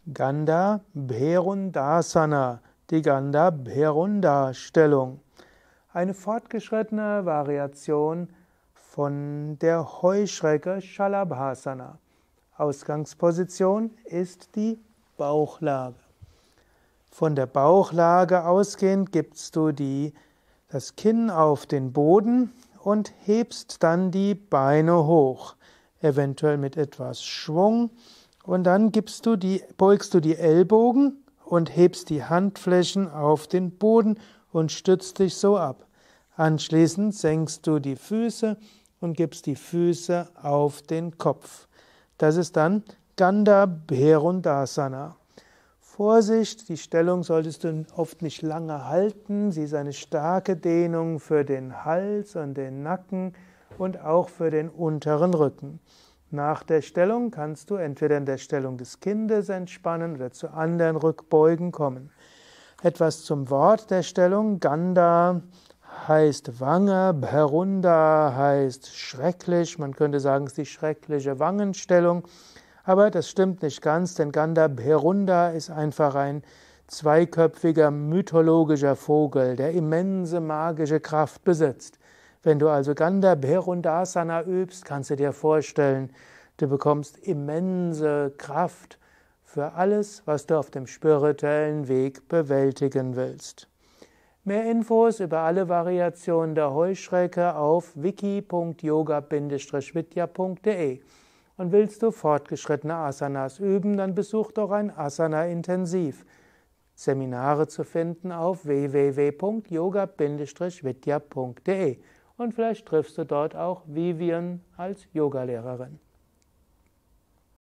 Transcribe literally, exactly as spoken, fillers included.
Gandha Bherundasana, die Gandha Bherunda Stellung. Eine fortgeschrittene Variation von der Heuschrecke Shalabhasana. Ausgangsposition ist die Bauchlage. Von der Bauchlage ausgehend gibst du die, das Kinn auf den Boden und hebst dann die Beine hoch, eventuell mit etwas Schwung. Und dann gibst du die, beugst du die Ellbogen und hebst die Handflächen auf den Boden und stützt dich so ab. Anschließend senkst du die Füße und gibst die Füße auf den Kopf. Das ist dann Gandha Bherundasana. Vorsicht, die Stellung solltest du oft nicht lange halten. Sie ist eine starke Dehnung für den Hals und den Nacken und auch für den unteren Rücken. Nach der Stellung kannst du entweder in der Stellung des Kindes entspannen oder zu anderen Rückbeugen kommen. Etwas zum Wort der Stellung. Gandha heißt Wange, Bherunda heißt schrecklich. Man könnte sagen, es ist die schreckliche Wangenstellung. Aber das stimmt nicht ganz, denn Gandha Bherunda ist einfach ein zweiköpfiger mythologischer Vogel, der immense magische Kraft besitzt. Wenn du also Gandha Bherundasana übst, kannst du dir vorstellen, du bekommst immense Kraft für alles, was du auf dem spirituellen Weg bewältigen willst. Mehr Infos über alle Variationen der Heuschrecke auf wiki punkt yoga bindestrich vidya punkt de. Und willst du fortgeschrittene Asanas üben, dann besuch doch ein Asana Intensiv. Seminare zu finden auf w w w punkt yoga bindestrich vidya punkt de. Und vielleicht triffst du dort auch Vivian als Yogalehrerin.